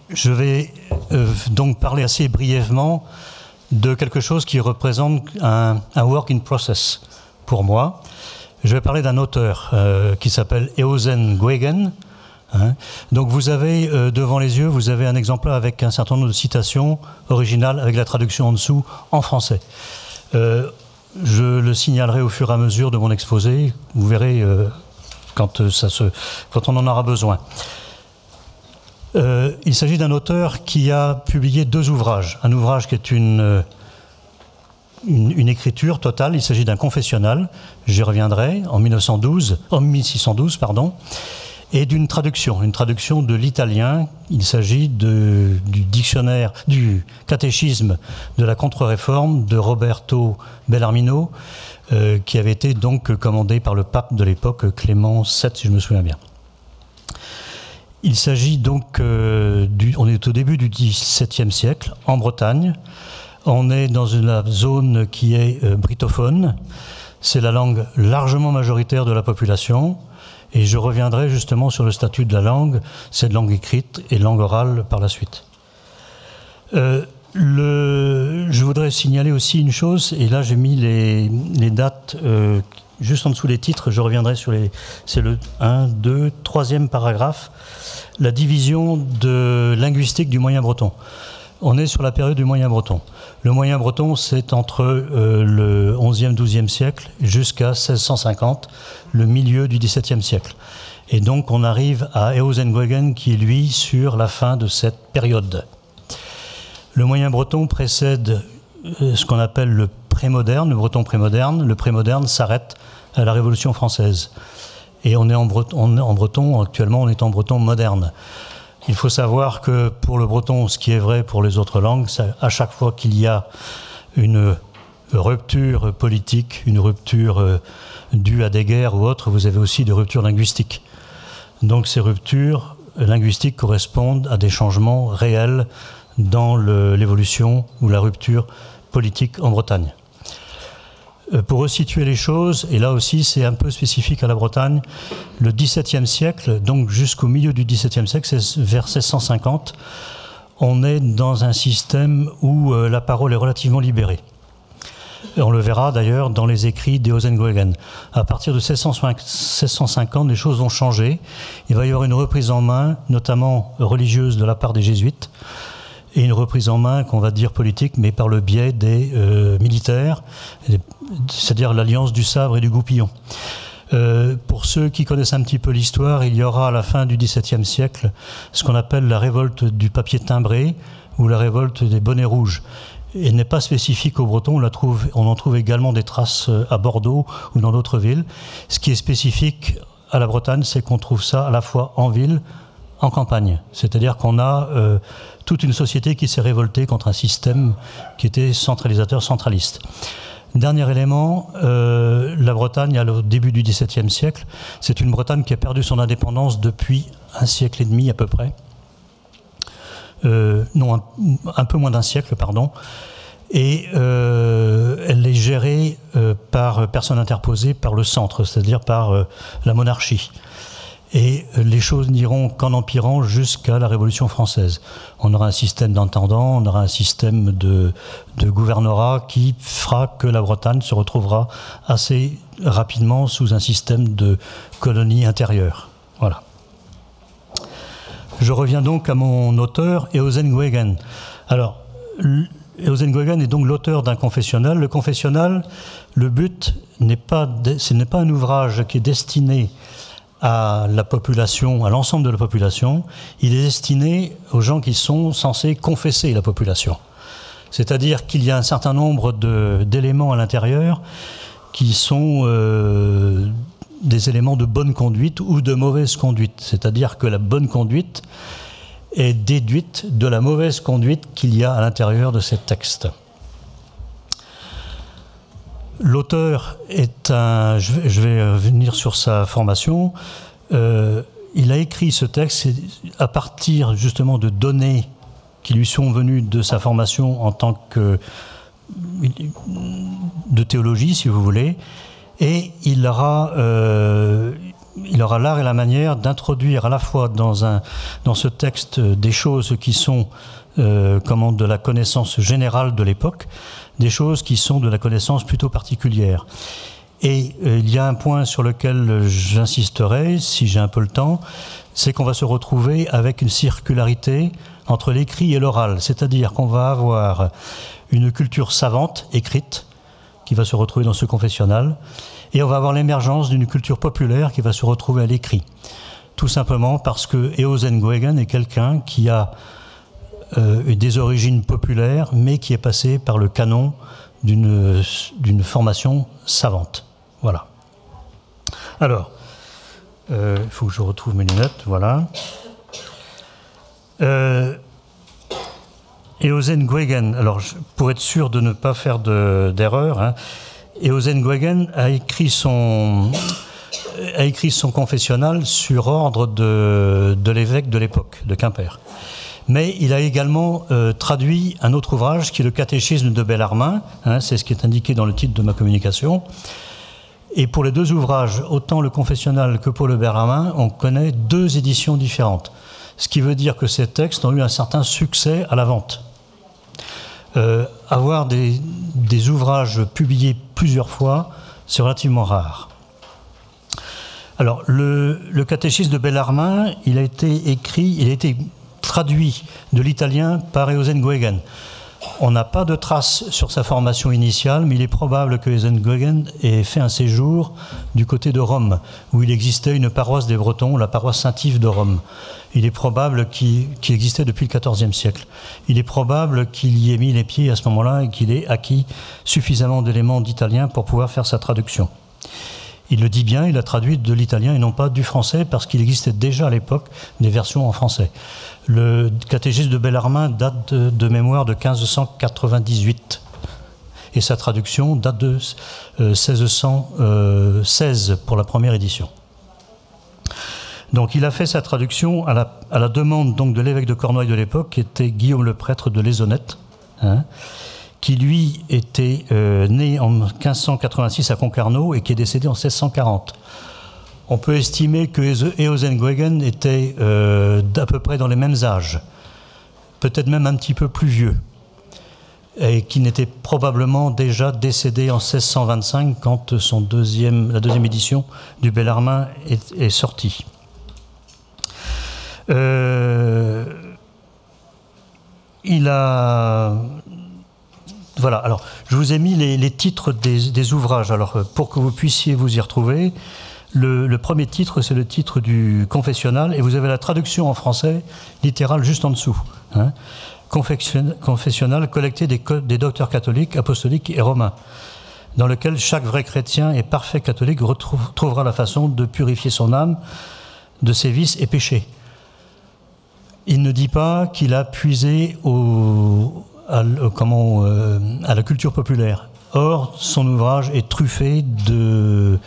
Je vais donc parler assez brièvement de quelque chose qui représente un work in process pour moi. Je vais parler d'un auteur qui s'appelle Eosen Guegen. Donc vous avez devant les yeux, vous avez un exemplaire avec un certain nombre de citations originales avec la traduction en dessous en français. Je le signalerai au fur et à mesure de mon exposé. Vous verrez quand on en aura besoin. Il s'agit d'un auteur qui a publié 2 ouvrages. Un ouvrage qui est une écriture totale, il s'agit d'un confessionnal, j'y reviendrai, en 1612, et d'une traduction, une traduction de l'italien. Il s'agit du dictionnaire, du catéchisme de la Contre-Réforme de Roberto Bellarmino, qui avait été donc commandé par le pape de l'époque, Clément VII, si je me souviens bien. Il s'agit donc, on est au début du XVIIe siècle, en Bretagne. On est dans une zone qui est britophone. C'est la langue largement majoritaire de la population. Et je reviendrai justement sur le statut de la langue, cette langue écrite et langue orale par la suite. Je voudrais signaler aussi une chose, et là j'ai mis les dates juste en dessous des titres, je reviendrai sur c'est le 1, 2, 3e paragraphe, la division de linguistique du moyen breton. On est sur la période du moyen breton. Le moyen breton, c'est entre le 11e, 12e siècle jusqu'à 1650, le milieu du XVIIe siècle. Et donc on arrive à Eosen Guegen qui est lui sur la fin de cette période. Le moyen breton précède ce qu'on appelle le prémoderne, le breton prémoderne. Le prémoderne s'arrête à la Révolution française. Et on est en breton, actuellement on est en breton moderne. Il faut savoir que pour le breton, ce qui est vrai pour les autres langues, à chaque fois qu'il y a une rupture politique, une rupture due à des guerres ou autres, vous avez aussi des ruptures linguistiques. Donc ces ruptures linguistiques correspondent à des changements réels dans l'évolution ou la rupture politique en Bretagne. Pour resituer les choses, et là aussi c'est un peu spécifique à la Bretagne, le XVIIe siècle, donc jusqu'au milieu du XVIIe siècle, c'est vers 1650, on est dans un système où la parole est relativement libérée. Et on le verra d'ailleurs dans les écrits d'Eosen Guegen. À partir de 1650, les choses vont changer. Il va y avoir une reprise en main, notamment religieuse de la part des jésuites, et une reprise en main, qu'on va dire politique, mais par le biais des militaires, c'est-à-dire l'alliance du sabre et du goupillon. Pour ceux qui connaissent un petit peu l'histoire, il y aura à la fin du XVIIe siècle ce qu'on appelle la révolte du papier timbré ou la révolte des bonnets rouges. Elle n'est pas spécifique aux Bretons, on en trouve également des traces à Bordeaux ou dans d'autres villes. Ce qui est spécifique à la Bretagne, c'est qu'on trouve ça à la fois en ville, en campagne. C'est-à-dire qu'on a toute une société qui s'est révoltée contre un système qui était centralisateur, centraliste. Dernier élément, la Bretagne, au début du XVIIe siècle, c'est une Bretagne qui a perdu son indépendance depuis 1 siècle et demi à peu près. Non, un peu moins d'1 siècle, pardon. Et elle est gérée par personne interposée par le centre, c'est-à-dire par la monarchie. Et les choses n'iront qu'en empirant jusqu'à la Révolution française. On aura un système d'intendants, on aura un système de gouvernorat qui fera que la Bretagne se retrouvera assez rapidement sous un système de colonie intérieure. Voilà. Je reviens donc à mon auteur, Eosen Guegen. Alors, Eosen Guegen est donc l'auteur d'un confessionnal. Le confessionnal, le but ce n'est pas un ouvrage qui est destiné à la population, à l'ensemble de la population. Il est destiné aux gens qui sont censés confesser la population. C'est-à-dire qu'il y a un certain nombre d'éléments à l'intérieur qui sont des éléments de bonne conduite ou de mauvaise conduite. C'est-à-dire que la bonne conduite est déduite de la mauvaise conduite qu'il y a à l'intérieur de ces textes. L'auteur est je vais venir sur sa formation. Il a écrit ce texte à partir justement de données qui lui sont venues de sa formation en tant que de théologie, si vous voulez, et il il aura l'art et la manière d'introduire à la fois dans ce texte des choses qui sont de la connaissance générale de l'époque, des choses qui sont de la connaissance plutôt particulière. Et il y a un point sur lequel j'insisterai, si j'ai un peu le temps, c'est qu'on va se retrouver avec une circularité entre l'écrit et l'oral, c'est-à-dire qu'on va avoir une culture savante, écrite, qui va se retrouver dans ce confessionnal, et on va avoir l'émergence d'une culture populaire qui va se retrouver à l'écrit. Tout simplement parce que Eozenguegen est quelqu'un qui a des origines populaires, mais qui est passé par le canon d'une formation savante. Voilà. Alors, il faut que je retrouve mes lunettes, voilà. Eozenguegen, alors pour être sûr de ne pas faire d'erreur, hein, Eozenguegen a écrit son confessionnal sur ordre de l'évêque de l'époque, de Quimper. Mais il a également traduit un autre ouvrage qui est le Catéchisme de Bellarmin, hein, c'est ce qui est indiqué dans le titre de ma communication. Et pour les deux ouvrages, autant le confessionnal que pour le Bellarmin, on connaît deux éditions différentes. Ce qui veut dire que ces textes ont eu un certain succès à la vente. Avoir des ouvrages publiés plusieurs fois, c'est relativement rare. Alors, le catéchisme de Bellarmin, il a été traduit de l'italien par Eozenguegen. On n'a pas de traces sur sa formation initiale, mais il est probable que Eozenguegen ait fait un séjour du côté de Rome, où il existait une paroisse des Bretons, la paroisse Saint-Yves de Rome. Il est probable qu'il existait depuis le XIVe siècle. Il est probable qu'il y ait mis les pieds à ce moment-là et qu'il ait acquis suffisamment d'éléments d'italien pour pouvoir faire sa traduction. Il le dit bien, il a traduit de l'italien et non pas du français, parce qu'il existait déjà à l'époque des versions en français. Le catéchisme de Bellarmin date de mémoire de 1598 et sa traduction date de 1616 pour la première édition. Donc il a fait sa traduction à la demande donc de l'évêque de Cornouailles de l'époque, qui était Guillaume le prêtre de Laisonnette, hein, qui lui était né en 1586 à Concarneau et qui est décédé en 1640. On peut estimer que Eozenguegen était d'à peu près dans les mêmes âges, peut-être même un petit peu plus vieux, et qui n'était probablement déjà décédé en 1625 quand la deuxième édition du Bellarmin est sortie. Voilà, alors je vous ai mis les titres des ouvrages, alors pour que vous puissiez vous y retrouver. Le premier titre, c'est le titre du confessionnal, et vous avez la traduction en français littérale juste en dessous. Hein. Confessionnal collecté des docteurs catholiques, apostoliques et romains, dans lequel chaque vrai chrétien et parfait catholique trouvera la façon de purifier son âme de ses vices et péchés. Il ne dit pas qu'il a puisé à la culture populaire. Or, son ouvrage est truffé de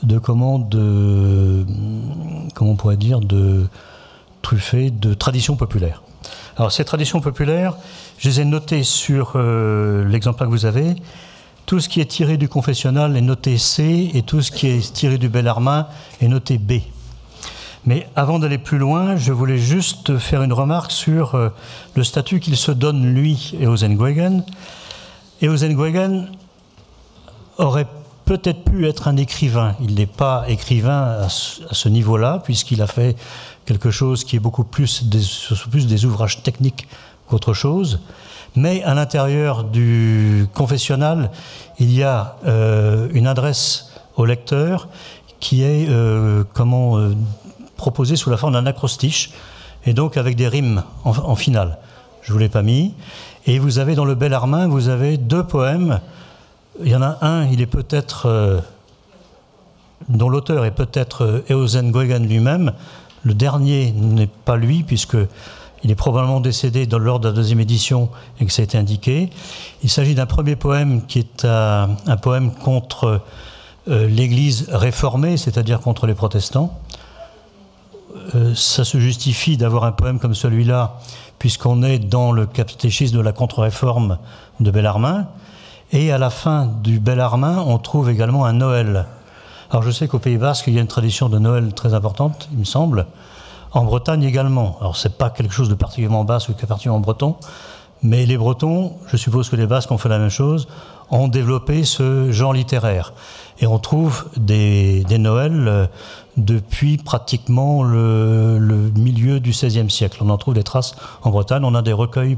traditions populaires. Alors, ces traditions populaires, je les ai notées sur l'exemplaire que vous avez. Tout ce qui est tiré du confessionnal est noté C, et tout ce qui est tiré du Bellarmin est noté B. Mais avant d'aller plus loin, je voulais juste faire une remarque sur le statut qu'il se donne, lui, Eozenguegen. Eozenguegen aurait peut-être pu être un écrivain. Il n'est pas écrivain à ce niveau-là, puisqu'il a fait quelque chose qui est beaucoup plus des ouvrages techniques qu'autre chose. Mais à l'intérieur du confessionnal, il y a une adresse au lecteur qui est proposée sous la forme d'un acrostiche, et donc avec des rimes en finale. Je ne vous l'ai pas mis. Et vous avez dans le Bellarmin, vous avez deux poèmes. Il y en a un, il est peut-être dont l'auteur est peut-être Eozenguegen lui-même. Le dernier n'est pas lui, puisqu'il est probablement décédé lors de la deuxième édition et que ça a été indiqué. Il s'agit d'un premier poème qui est un poème contre l'Église réformée, c'est-à-dire contre les protestants. Ça se justifie d'avoir un poème comme celui-là, puisqu'on est dans le catéchisme de la contre-réforme de Bellarmin. Et à la fin du Bellarmin, on trouve également un Noël. Alors je sais qu'au Pays Basque, il y a une tradition de Noël très importante, il me semble. En Bretagne également. Alors c'est pas quelque chose de particulièrement basque ou particulièrement breton, mais les Bretons, je suppose que les Basques ont fait la même chose, ont développé ce genre littéraire. Et on trouve des Noëls depuis pratiquement le milieu du XVIe siècle. On en trouve des traces en Bretagne, on a des recueils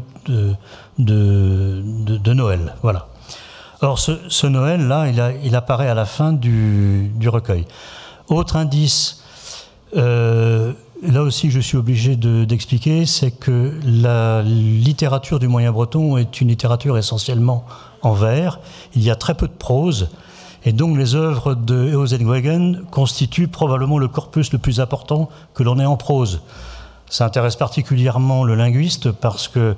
de Noël. Voilà. Or, ce Noël-là, il apparaît à la fin du recueil. Autre indice, là aussi je suis obligé d'expliquer, c'est que la littérature du moyen breton est une littérature essentiellement en vers. Il y a très peu de prose, et donc les œuvres de Eozenguegen constituent probablement le corpus le plus important que l'on ait en prose. Ça intéresse particulièrement le linguiste parce que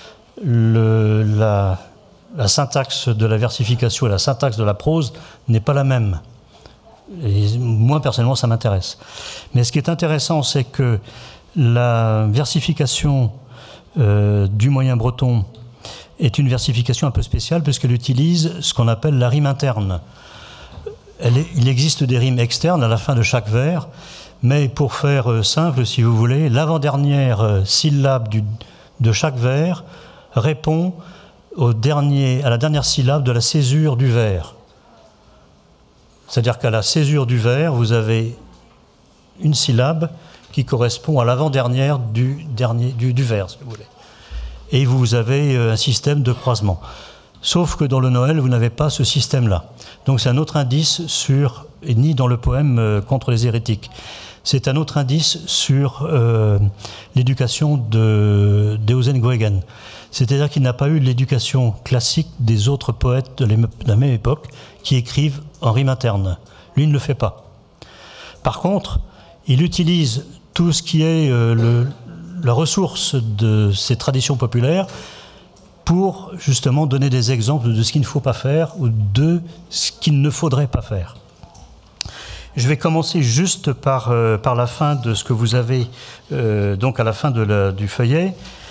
la syntaxe de la versification et la syntaxe de la prose n'est pas la même. Et moi, personnellement, ça m'intéresse. Mais ce qui est intéressant, c'est que la versification du moyen breton est une versification un peu spéciale puisqu'elle utilise ce qu'on appelle la rime interne. Il existe des rimes externes à la fin de chaque vers, mais pour faire simple, si vous voulez, l'avant-dernière syllabe de chaque vers répond à la dernière syllabe de la césure du vers. C'est-à-dire qu'à la césure du vers, vous avez une syllabe qui correspond à l'avant-dernière du vers, si vous voulez. Et vous avez un système de croisement. Sauf que dans le Noël, vous n'avez pas ce système-là. Donc c'est un autre indice ni dans le poème Contre les hérétiques. C'est un autre indice sur l'éducation d'Eozenguegen. C'est-à-dire qu'il n'a pas eu l'éducation classique des autres poètes de la même époque qui écrivent en rime interne. Lui, il ne le fait pas. Par contre, il utilise tout ce qui est la ressource de ces traditions populaires pour justement donner des exemples de ce qu'il ne faut pas faire ou de ce qu'il ne faudrait pas faire. Je vais commencer juste par la fin de ce que vous avez, donc à la fin du feuillet.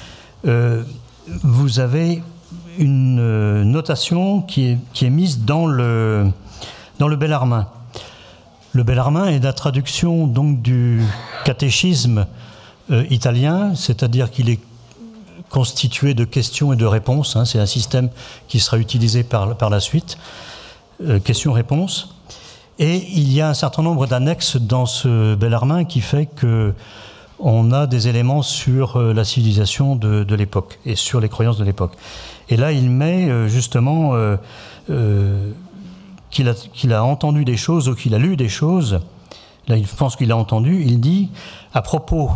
Vous avez une notation qui est mise dans le Bellarmin. Le Bellarmin est la traduction donc du catéchisme italien, c'est-à-dire qu'il est constitué de questions et de réponses. C'est un système qui sera utilisé par la suite. Questions-réponses. Et il y a un certain nombre d'annexes dans ce Bellarmin qui fait qu'on a des éléments sur la civilisation de l'époque et sur les croyances de l'époque. Et là, il met justement qu'il a entendu des choses ou qu'il a lu des choses. Là, je pense qu'il a entendu. Il dit, à propos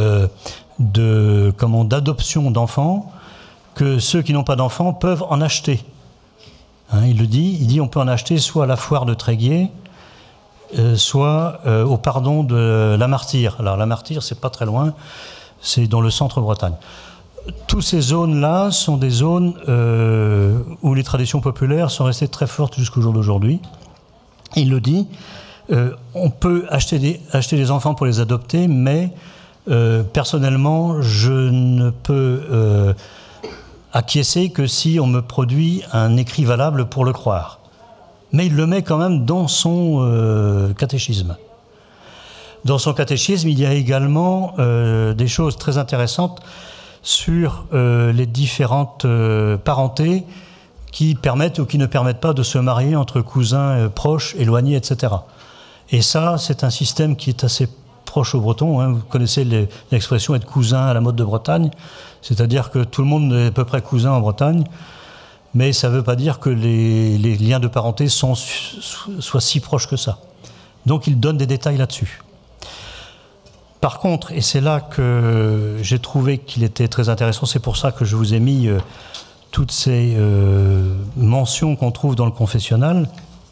d'adoption d'enfants, que ceux qui n'ont pas d'enfants peuvent en acheter. Il le dit. Il dit on peut en acheter soit à la foire de Tréguier, soit au pardon de la Martyre. Alors la Martyre, c'est pas très loin, c'est dans le centre-Bretagne. Toutes ces zones-là sont des zones où les traditions populaires sont restées très fortes jusqu'au jour d'aujourd'hui. Il le dit, on peut acheter des enfants pour les adopter, mais personnellement, je ne peux acquiescer que si on me produit un écrit valable pour le croire. Mais il le met quand même dans son catéchisme. Dans son catéchisme, il y a également des choses très intéressantes sur les différentes parentés qui permettent ou qui ne permettent pas de se marier entre cousins proches, éloignés, etc. Et ça, c'est un système qui est assez proche aux Bretons. Vous connaissez l'expression être cousin à la mode de Bretagne, c'est-à-dire que tout le monde est à peu près cousin en Bretagne, mais ça ne veut pas dire que les liens de parenté soient si proches que ça. Donc il donne des détails là-dessus. Par contre, et c'est là que j'ai trouvé qu'il était très intéressant, c'est pour ça que je vous ai mis toutes ces mentions qu'on trouve dans le confessionnal,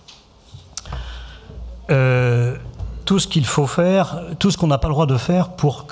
tout ce qu'il faut faire, tout ce qu'on n'a pas le droit de faire pour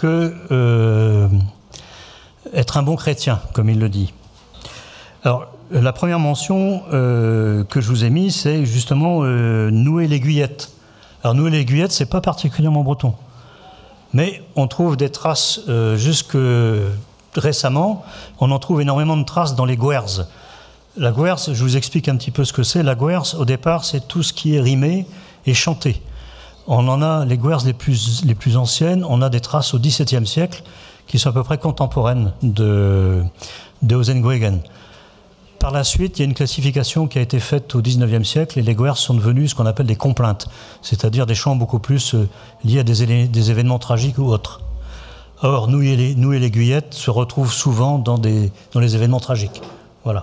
être un bon chrétien, comme il le dit. Alors, la première mention que je vous ai mise, c'est justement nouer l'aiguillette. Alors, nouer l'aiguillette, c'est pas particulièrement breton. Mais on trouve des traces jusque récemment, on en trouve énormément de traces dans les gwerz. La gwerz, je vous explique un petit peu ce que c'est. La gwerz, au départ, c'est tout ce qui est rimé et chanté. On en a, les guers les plus anciennes, on a des traces au XVIIe siècle qui sont à peu près contemporaines de Ozenguegen. Par la suite, il y a une classification qui a été faite au XIXe siècle et les guers sont devenus ce qu'on appelle des complaintes, c'est-à-dire des chants beaucoup plus liés à des événements tragiques ou autres. Or, nous et les guyettes se retrouvent souvent dans les événements tragiques. Voilà.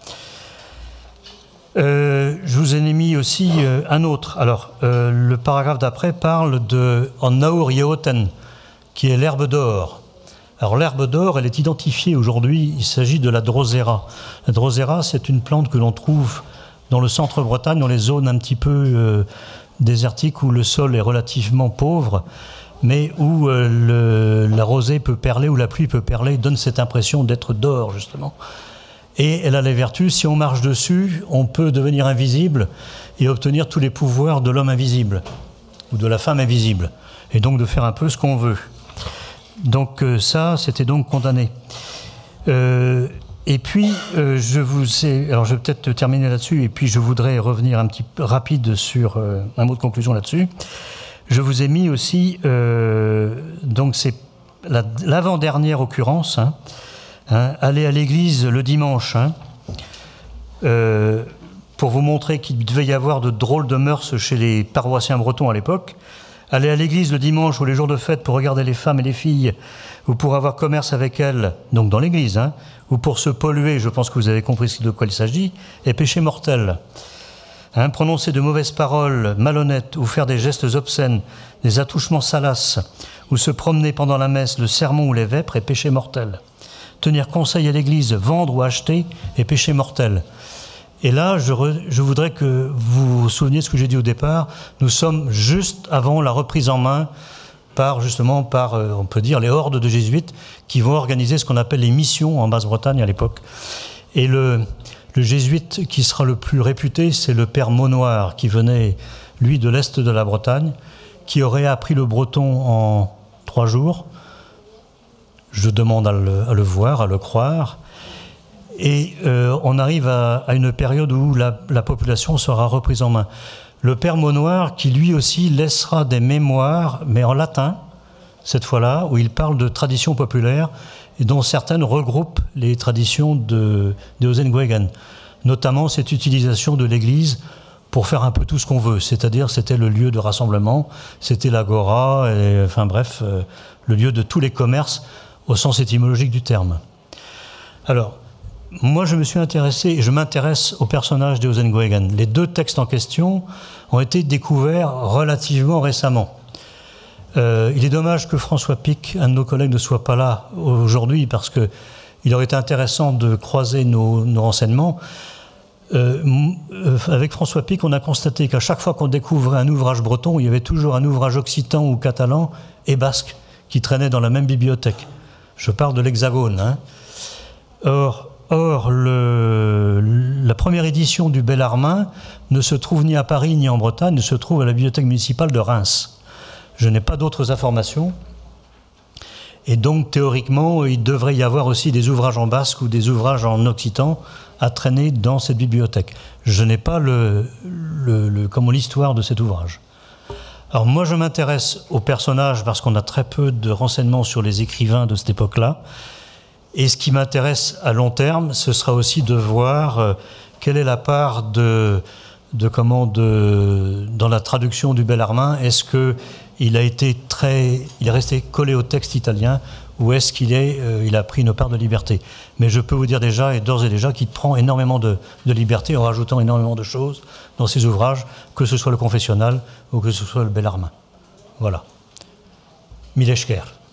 Je vous ai mis aussi un autre. Alors, le paragraphe d'après parle de « En naur yeoten », qui est l'herbe d'or. Alors, l'herbe d'or, elle est identifiée aujourd'hui, il s'agit de la drosera. La drosera, c'est une plante que l'on trouve dans le centre-Bretagne, dans les zones un petit peu désertiques où le sol est relativement pauvre, mais où la rosée peut perler, où la pluie peut perler, donne cette impression d'être d'or, justement. Et elle a les vertus, si on marche dessus, on peut devenir invisible et obtenir tous les pouvoirs de l'homme invisible, ou de la femme invisible, et donc de faire un peu ce qu'on veut. Donc ça, c'était donc condamné. Et puis, alors je vais peut-être terminer là-dessus, et puis je voudrais revenir un petit peu rapide sur un mot de conclusion là-dessus. Je vous ai mis aussi, donc c'est l'avant-dernière occurrence, aller à l'église le dimanche, pour vous montrer qu'il devait y avoir de drôles de mœurs chez les paroissiens bretons à l'époque. Aller à l'église le dimanche ou les jours de fête pour regarder les femmes et les filles, ou pour avoir commerce avec elles, donc dans l'église, ou pour se polluer, je pense que vous avez compris de quoi il s'agit, est péché mortel. Prononcer de mauvaises paroles malhonnêtes ou faire des gestes obscènes, des attouchements salaces, ou se promener pendant la messe, le sermon ou les vêpres est péché mortel. Tenir conseil à l'église, vendre ou acheter est péché mortel. Et là, je voudrais que vous vous souveniez de ce que j'ai dit au départ. Nous sommes juste avant la reprise en main par, on peut dire, les hordes de jésuites qui vont organiser ce qu'on appelle les missions en Basse-Bretagne à l'époque. Et le jésuite qui sera le plus réputé, c'est le père Maunoir, qui venait, lui, de l'est de la Bretagne, qui aurait appris le breton en 3 jours. Je demande à le voir, à le croire. Et on arrive à une période où la population sera reprise en main. Le père Maunoir, qui lui aussi laissera des mémoires, mais en latin, cette fois-là, où il parle de traditions populaires, et dont certaines regroupent les traditions de Ozenguegen, notamment cette utilisation de l'église pour faire un peu tout ce qu'on veut, c'est-à-dire c'était le lieu de rassemblement, c'était l'agora, enfin bref, le lieu de tous les commerces au sens étymologique du terme. Alors, moi je me suis intéressé, et je m'intéresse au personnage de Ozenguegen. Les 2 textes en question ont été découverts relativement récemment. Il est dommage que François Pic, un de nos collègues, ne soit pas là aujourd'hui, parce qu'il aurait été intéressant de croiser nos renseignements. Avec François Pic, on a constaté qu'à chaque fois qu'on découvrait un ouvrage breton, il y avait toujours un ouvrage occitan ou catalan et basque qui traînait dans la même bibliothèque. Je parle de l'Hexagone. Or, la première édition du Bellarmin ne se trouve ni à Paris ni en Bretagne, ne se trouve à la bibliothèque municipale de Reims. Je n'ai pas d'autres informations. Et donc, théoriquement, il devrait y avoir aussi des ouvrages en basque ou des ouvrages en occitan à traîner dans cette bibliothèque. Je n'ai pas l'histoire de cet ouvrage. Alors moi, je m'intéresse aux personnages parce qu'on a très peu de renseignements sur les écrivains de cette époque-là. Et ce qui m'intéresse à long terme, ce sera aussi de voir quelle est la part dans la traduction du Bellarmin. Est-ce qu'il est resté collé au texte italien ou est-ce qu'il a pris une part de liberté? Mais je peux vous dire d'ores et déjà, qu'il prend énormément de liberté en rajoutant énormément de choses dans ses ouvrages, que ce soit le confessionnal ou que ce soit le Bellarmin. Voilà. Mileshker.